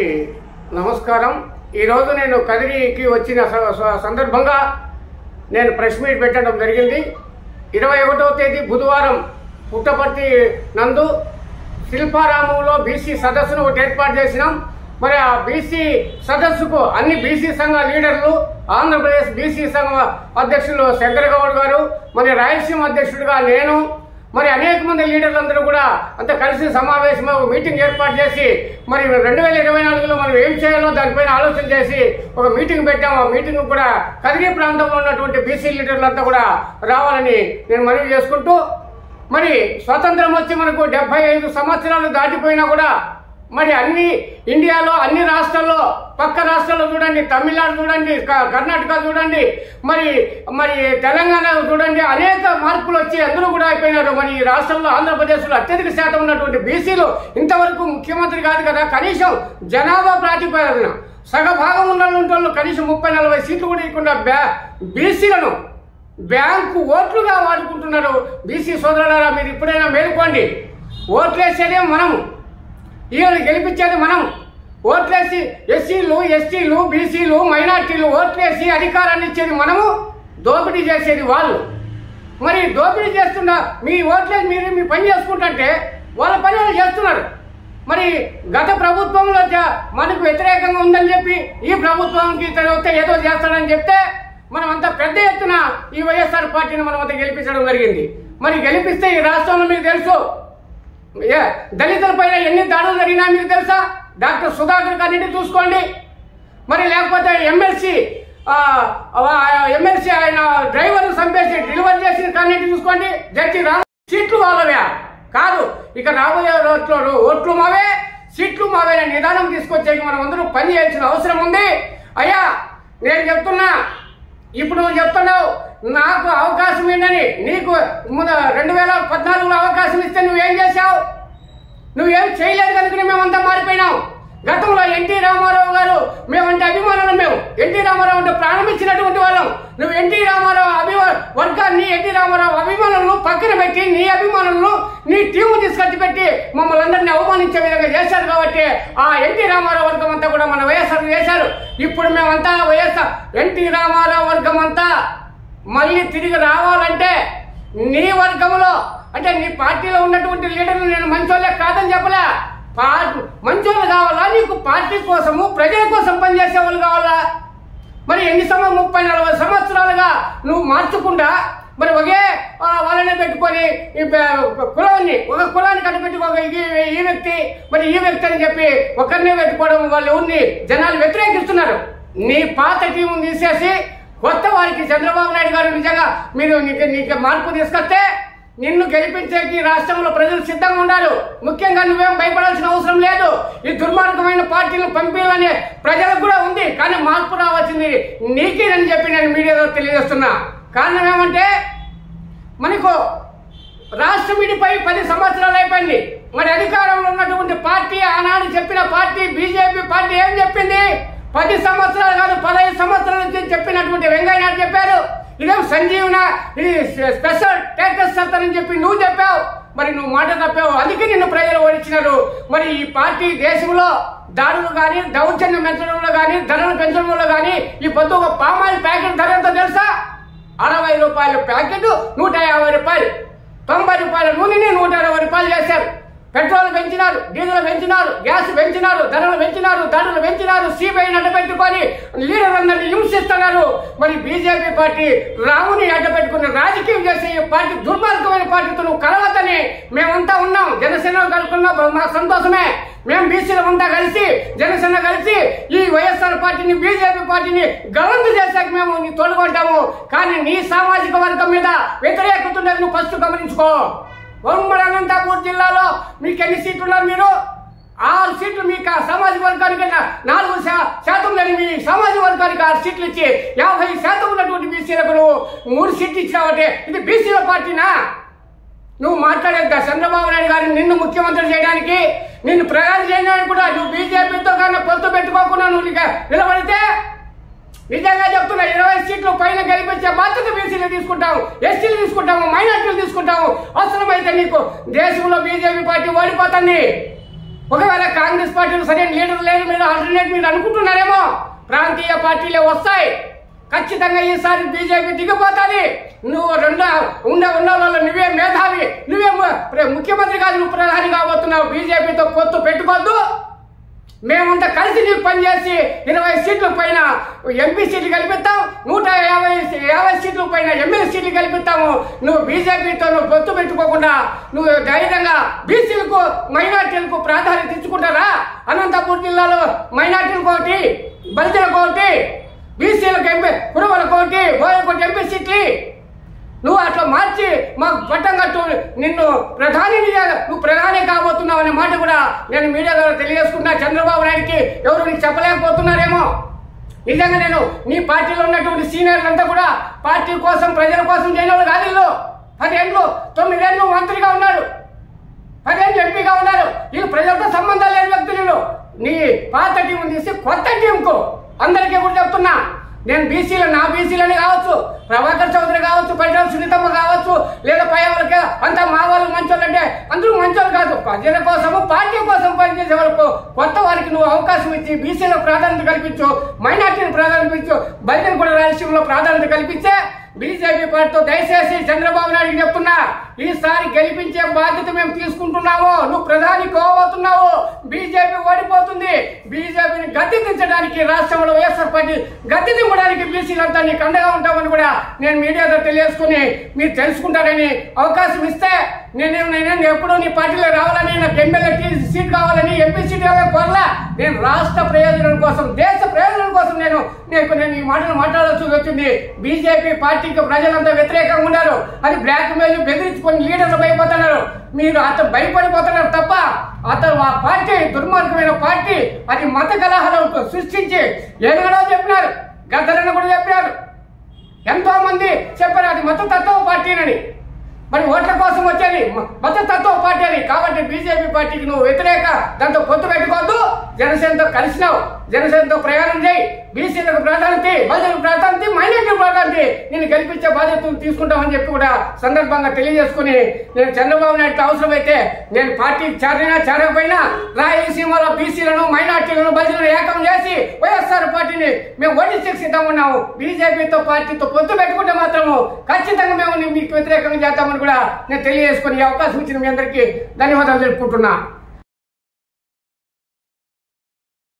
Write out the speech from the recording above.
నమస్కారం. ఈరోజు నేను కదిరికి వచ్చిన సందర్భంగా నేను ప్రెస్ మీట్ పెట్టడం జరిగింది. 21వ తేదీ బుధవారం పుట్టపర్తి నందు శిల్పారామంలో బీసీ సదస్సును ఒకటి ఏర్పాటు చేసినాం. మరి ఆ బీసీ సదస్సుకు అన్ని బీసీ సంఘ లీడర్లు, ఆంధ్రప్రదేశ్ బీసీ సంఘ అధ్యక్షులు శంకర్ గౌడ్ గారు, మరి రాయలసీమ అధ్యక్షుడిగా నేను, మరి అనేక మంది లీడర్లందరూ కూడా అంతా కలిసి సమావేశం మీటింగ్ ఏర్పాటు చేసి మరి 2024లో మనం ఏం చేయాలో దానిపైన ఆలోచన చేసి ఒక మీటింగ్ పెట్టాము. ఆ మీటింగ్ కూడా కదిరి ప్రాంతంలో ఉన్నటువంటి బీసీ లీడర్లంతా కూడా రావాలని నేను మనవి చేసుకుంటూ, మరి స్వతంత్రం వచ్చి మనకు 75 సంవత్సరాలు దాటిపోయినా కూడా మరి ఇండియాలో అన్ని రాష్ట్రాల్లో, పక్క రాష్ట్రాల్లో చూడండి, తమిళనాడు చూడండి, కర్ణాటక చూడండి, మరి తెలంగాణ చూడండి, అనేక మార్పులు వచ్చి అందరూ కూడా అయిపోయినారు. మరి ఈ రాష్ట్రంలో ఆంధ్రప్రదేశ్లో అత్యధిక శాతం ఉన్నటువంటి బీసీలు ఇంతవరకు ముఖ్యమంత్రి కాదు కదా, కనీసం జనాభా ప్రాతిపదికన సగభాగం ఉన్న కనీసం 30-40 సీట్లు కూడా ఇవ్వకుండా బీసీలను బ్యాంకు ఓట్లుగా వాడుకుంటున్నారు. బీసీ సోదరులారా, మీరు ఇప్పుడైనా మేలుకోండి. ఓట్లేసేదే మనము, ఈయన గెలిపించేది మనం. ఓట్లేసి ఎస్సీలు, ఎస్టీలు, బీసీలు, మైనార్టీలు ఓట్లేసి అధికారాన్ని ఇచ్చేది మనము, దోపిడీ చేసేది వాళ్ళు. మరి దోపిడీ చేస్తున్న మీ ఓట్లేసి మీరు మీ పని చేసుకుంటుంటే వాళ్ళ పని వాళ్ళు చేస్తున్నారు. మరి గత ప్రభుత్వంలో మనకు వ్యతిరేకంగా ఉందని చెప్పి ఈ ప్రభుత్వానికి తెలిస్తే ఏదో చేస్తాడని చెప్తే మనం అంతా పెద్ద ఎత్తున ఈ వైఎస్ఆర్ పార్టీని మనం అంతా గెలిపించడం జరిగింది. మరి గెలిపిస్తే ఈ రాష్ట్రంలో మీకు తెలుసు దళితుల పైన ఎన్ని దాడులు జరిగినా మీకు తెలుసా? డాక్టర్ సుధాకర్ గారిని చూసుకోండి, మరి లేకపోతే ఎమ్మెల్సీ ఆయన డ్రైవర్ చంపేసి డెలివరీ చేసిన కానీ చూసుకోండి. జడ్జి సీట్లు వాళ్ళవే కాదు, ఇక రాబోయే రోజుల్లో ఓట్లు మావే, సీట్లు మావే నిదానం తీసుకొచ్చేకి మనం అందరూ పని చేయాల్సిన అవసరం ఉంది. అయ్యా నేను చెప్తున్నా, ఇప్పుడు నువ్వు చెప్తున్నావు నాకు అవకాశం ఏంటని. నీకు 2014లో అవకాశం ఇస్తే నువ్వేం చేశావు? నువ్వేం చేయలేదు కనుక మేమంతా మారిపోయినాం. గతంలో ఎన్టీ రామారావు గారు మేమంటే అభిమానులు, మేము ఎన్టీ రామారావు అంటే ప్రాణం ఇచ్చినటువంటి వాళ్ళం. నువ్వు ఎన్టీ రామారావు వర్గాన్ని, ఎన్టీ రామారావు అభిమానులను పక్కన పెట్టి నీ అభిమానులను నీ టీము తీసుకొచ్చి పెట్టి మమ్మల్ని అందరినీ అవమానించే విధంగా చేశారు. కాబట్టి ఆ ఎన్టీ రామారావు వర్గం అంతా కూడా మన వైఎస్ఆర్ చేశారు. ఇప్పుడు మేమంతా వైఎస్ఆర్ ఎన్టీ రామారావు వర్గం అంతా మళ్ళీ తిరిగి రావాలంటే నీ వర్గంలో అంటే నీ పార్టీలో ఉన్నటువంటి లీడర్లు నేను మంచోళ్ళే కాదని చెప్పలే, మంచోళ్ళు కావాలా? నీకు పార్టీ కోసము ప్రజల కోసం పనిచేసే వాళ్ళు కావాలా? మరి 30-40 సంవత్సరాలుగా నువ్వు మార్చకుండా మరి ఒకే వాళ్ళనే పెట్టుకొని కులాన్ని ఒక కులాన్ని కనిపెట్టుకోక ఈ వ్యక్తి మరి ఈ వ్యక్తి అని చెప్పి ఒకరినే పెట్టుకోవడం వాళ్ళు ఎవరిని జనాలు వ్యతిరేకిస్తున్నారు. నీ పాత టీమును తీసేసి కొత్త వారికి చంద్రబాబు నాయుడు గారు నిజంగా మీరు నీకు మార్పు తీసుకొస్తే నిన్ను గెలిపించేకి రాష్ట్రంలో ప్రజలు సిద్ధంగా ఉన్నారు. ముఖ్యంగా నువ్వేం భయపడాల్సిన అవసరం లేదు. ఈ దుర్మార్గమైన పార్టీలను పంపించాలనే ప్రజలకు కూడా ఉంది, కానీ మార్పు రావాల్సింది నీకేనని చెప్పి నేను మీడియాలో తెలియజేస్తున్నా. కారణం ఏమంటే మనకు రాష్ట్రం విడిపై 10 సంవత్సరాలు అయిపోయింది. మరి అధికారంలో ఉన్నటువంటి పార్టీ, ఆనాడు చెప్పిన పార్టీ బీజేపీ పార్టీ ఏం చెప్పింది? 10 సంవత్సరాలు కాదు 15 సంవత్సరాల నుంచి చెప్పినటువంటి వెంకయ్య నాయుడు చెప్పారు, ఇదేం సంజీవన ఇది స్పెషల్ స్టేటస్ అని చెప్పి నువ్వు చెప్పావు. మరి నువ్వు మాట తప్పావు, అందుకే నిన్ను ప్రజలు ఓడించినారు. మరి ఈ పార్టీ దేశంలో దాడులు కానీ, దౌర్జన్యం పెంచడంలో కానీ, ధరలు పెంచడంలో కానీ ఈ పొద్దు ఒక పామాయిల్ ప్యాకెట్ ధర ఎంత తెలుసా? 60 రూపాయల ప్యాకెట్ 150 రూపాయలు, 90 రూపాయల నూనెని 120 రూపాయలు చేశారు. పెట్రోల్ పెంచినారు, డీజిల్ పెంచినారు, గ్యాస్ పెంచినారు, ధరలు పెంచినారు, దాడులు పెంచినారు. సిబిఐని అడ్డపెట్టుకొని లీడర్లందరినీ హింసిస్తున్నారు. మరి బీజేపీ పార్టీ రాముని అడ్డపెట్టుకుని రాజకీయం చేసే ఈ పార్టీ దుర్మార్గమైన పార్టీతో నువ్వు కలవద్దని మేమంతా ఉన్నాం. జనసేన కలుపుకున్నా మాకు సంతోషమే. మేము బీసీలంతా కలిసి జనసేన కలిసి ఈ వైఎస్ఆర్ పార్టీని బీజేపీ పార్టీని గవంతు చేశాక మేము నీ తోడుకుంటాము. కానీ నీ సామాజిక వర్గం మీద వ్యతిరేకత ఉండేది నువ్వు ఫస్ట్ గమనించుకో. ఉమ్మడి అనంతపూర్ జిల్లాలో మీకు ఎన్ని సీట్లు ఉన్నారు? మీరు 6 సీట్లు మీకు సామాజిక వర్గానికి 4% లేని మీ సామాజిక వర్గానికి 6 సీట్లు ఇచ్చి 50% ఉన్నటువంటి బీసీలకు నువ్వు 3 సీట్లు ఇచ్చినావంటే ఇది బీసీల పార్టీనా? నువ్వు మాట్లాడేద్దా? చంద్రబాబు నాయుడు గారిని నిన్ను ముఖ్యమంత్రి చేయడానికి, నిన్ను ప్రధాని చేయడానికి కూడా నువ్వు బీజేపీతో కన్నా పొత్తు పెట్టుకోకుండా నువ్వు నిలబడితే నిజంగా చెప్తున్నా 20 సీట్లు పైన గెలిపించే బాధ్యత బీసీలు తీసుకుంటాము, ఎస్టీలు తీసుకుంటాము, మైనార్టీలు తీసుకుంటాము. అవసరమైతే నీకు దేశంలో బీజేపీ పార్టీ ఓడిపోతుంది. ఒకవేళ కాంగ్రెస్ పార్టీలో సరైన లీడర్ లేదు, మీరు ఆల్టర్నేట్ మీరు అనుకుంటున్నారేమో, ప్రాంతీయ పార్టీలే వస్తాయి. ఖచ్చితంగా ఈసారి బీజేపీ దిగిపోతుంది. నువ్వు ఉన్న నువ్వే మేధావి, నువ్వే ముఖ్యమంత్రి కాదు, నువ్వు ప్రధాని కాబోతున్నావు. బీజేపీతో పొత్తు పెట్టుకోవద్దు. మేమంతా కలిసి నీకు పనిచేసి 20 సీట్ల పైన ఎంపీ సీట్లు కల్పిస్తాం, 150 సీట్ల పైన ఎమ్మెల్యే సీట్లు కల్పిస్తాము. నువ్వు బీజేపీతో నువ్వు పొత్తు పెట్టుకోకుండా నువ్వు ధైర్యంగా బీసీలకు మైనార్టీలకు ప్రాధాన్యత ఇచ్చుకుంటారా? అనంతపూర్ జిల్లాలో మైనార్టీలకు ఒకటి, బలిజలకు ఒకటి, బీసీలకు ఎంపీ, కురువలకు ఒకటి, బోయలకు ఎంపీ సీట్లు నువ్వు అట్లా మార్చి మాకు పట్టం కట్టు, నిన్ను నువ్వు ప్రధాని కాబోతున్నావు అనే మాట కూడా నేను మీడియా ద్వారా తెలియజేసుకున్నా. చంద్రబాబు నాయుడికి ఎవరు నీకు చెప్పలేకపోతున్నారేమో. నిజంగా నేను నీ పార్టీలో ఉన్నటువంటి సీనియర్లంతా కూడా పార్టీ కోసం ప్రజల కోసం చేయడం కాదు. వీళ్ళు 10 ఏళ్ళు 9 ఏళ్ళు మంత్రిగా ఉన్నారు, 10 ఏళ్ళు ఎంపీగా ఉన్నారు. వీళ్ళు ప్రజలతో సంబంధం లేని వ్యక్తులు. నీ పాత టీం తీసి కొత్త టీంకు అందరికీ కూడా చెప్తున్నా, నేను బీసీలు, నా బీసీలని కావచ్చు, ప్రభాకర్ చౌదరి కావచ్చు, పరిటాల సునీతమ్మ కావచ్చు, లేదా పై వాళ్ళకి అంతా మా వాళ్ళు మంచోళ్ళు అంటే అందరూ మంచోళ్ళు కాదు. ప్రజల కోసము పార్టీ కోసం పనిచేసే వాళ్ళకు కొత్త వారికి నువ్వు అవకాశం ఇచ్చి బీసీలకు ప్రాధాన్యత కల్పించు, మైనార్టీని ప్రాధాన్యత ఇచ్చు, బలిజన్ కూడా రాయలసీమలో ప్రాధాన్యత కల్పించే బీజేపీ పార్టీతో దయచేసి చంద్రబాబు నాయుడు చెప్తున్నా, ఈసారి గెలిపించే బాధ్యత మేము తీసుకుంటున్నాము. నువ్వు ప్రధాని కోబోతున్నావు, బీజేపీ ఓడిపోతుంది. బీజేపీని గద్దె దించడానికి రాష్ట్రంలో వైఎస్ఆర్ పార్టీ గద్దె దింపడానికి బీసీలంతా నీకు అండగా ఉంటామని కూడా నేను మీడియాలో తెలియజేసుకుని మీరు తెలుసుకుంటారని అవకాశం ఇస్తే నేను ఎప్పుడూ నీ పార్టీలో రావాలని, నాకు ఎమ్మెల్యే సీట్ కావాలని, ఎంపీ సీట్ కావాలని కోరలా. నేను రాష్ట్ర ప్రయోజనం కోసం, దేశ ప్రయోజనం కోసం నేను ఈ మాటలు మాట్లాడాల్సి వచ్చింది. బీజేపీ పార్టీకి ప్రజలంతా వ్యతిరేకంగా ఉన్నారు. అది బ్లాక్ మెయిల్ బెదిరించుకొని లీడర్లు భయపోతున్నారు. మీరు అతను భయపడిపోతున్నారు తప్ప అతను ఆ పార్టీ దుర్మార్గమైన పార్టీ. అది మత కలహాలను సృష్టించి ఎన్నడో చెప్పినారు, గద్దరన్న కూడా చెప్పారు, ఎంతో మంది చెప్పారు అది మత తత్వ పార్టీనని. మరి ఓట్ల కోసం వచ్చేది మత తత్వ పార్టీ అని. కాబట్టి బీజేపీ పార్టీకి నువ్వు వ్యతిరేక, దాంతో పొత్తు పెట్టుకోవద్దు. జనసేనతో కలిసినావు, జనసేనతో ప్రయాణం చేయి, బీసీలకు ప్రాధాన్యత, బలిజలకు ప్రాధాన్యత, మైనార్టీ ప్రాధాన్యత, నేను గెలిపించే బాధ్యతలు తీసుకుంటామని చెప్పి కూడా సందర్భంగా తెలియజేసుకుని, నేను చంద్రబాబు నాయుడుతో అవసరమైతే నేను పార్టీకి చేరకపోయినా రాయలసీమలో బీసీలను, మైనార్టీలను, బలిజలను ఏకం చేసి వైఎస్ఆర్ పార్టీని మేము ఓడించి సిద్ధంగా ఉన్నాము. బీజేపీతో పార్టీతో పొత్తు పెట్టుకుంటే మాత్రము ఖచ్చితంగా మేము మీకు వ్యతిరేకంగా చేద్దామని కూడా నేను తెలియజేసుకుని అవకాశం ఇచ్చిన మీ అందరికీ ధన్యవాదాలు తెలుపుకుంటున్నా.